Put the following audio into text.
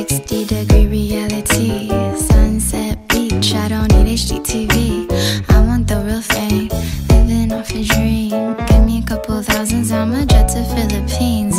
360-degree reality, sunset beach, I don't need HDTV. I want the real thing, living off a dream. Give me a couple thousands, I'ma jet to Philippines.